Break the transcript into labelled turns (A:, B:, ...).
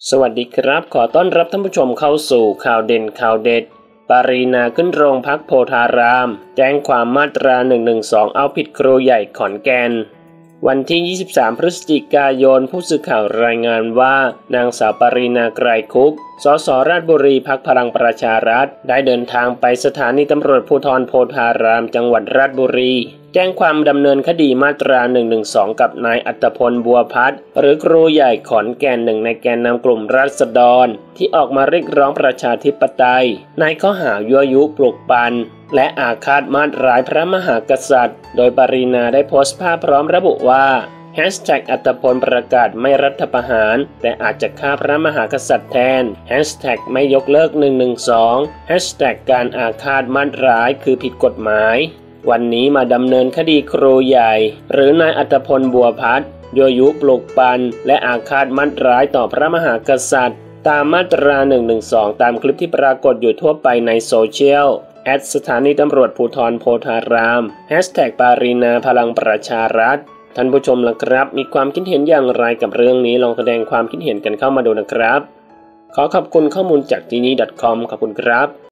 A: สวัสดีครับขอต้อนรับท่านผู้ชมเข้าสู่ข่าวเด่นข่าวเด็ดปรีณาขึ้นโรงพักโพธารามแจ้งความมาตรา112เอาผิดครูใหญ่ขอนแก่นวันที่23พฤศจิกายนผู้สื่อข่าวรายงานว่านางสาวปรีณาไกรคุปสสราชบุรีพรรคพลังประชารัฐได้เดินทางไปสถานีตำรวจภูธรโพธารามจังหวัดราชบุรีแจ้งความดำเนินคดีมาตรา112กับนายอัตพลบัวพัฒน์หรือครูใหญ่ขอนแก่นหนึ่งในแกนนำกลุ่มราษฎรที่ออกมาเรียกร้องประชาธิปไตยในข้อหายั่วยุปลุกปั่นและอาฆาตมาตร้ายพระมหากษัตริย์โดยปรีณาได้โพสต์ภาพพร้อมระบุว่าอัตพลประกาศไม่รัฐประหารแต่อาจจะฆ่าพระมหากษัตริย์แทนไม่ยกเลิก112การอาฆาตมาตร้ายคือผิดกฎหมายวันนี้มาดำเนินคดีครูใหญ่หรือนายอัตพลบัวพัฒน์ยั่วยุปลุกปั่นและอาฆาตมาตร้ายต่อพระมหากษัตริย์ตามมาตรา112ตามคลิปที่ปรากฏอยู่ทั่วไปในโซเชียลสถานีตำรวจภูธรโพธารามปารีณาพลังประชารัฐท่านผู้ชมล่ะครับมีความคิดเห็นอย่างไรกับเรื่องนี้ลองแสดงความคิดเห็นกันเข้ามาดูนะครับขอขอบคุณข้อมูลจากที่นี่ .com ขอบคุณครับ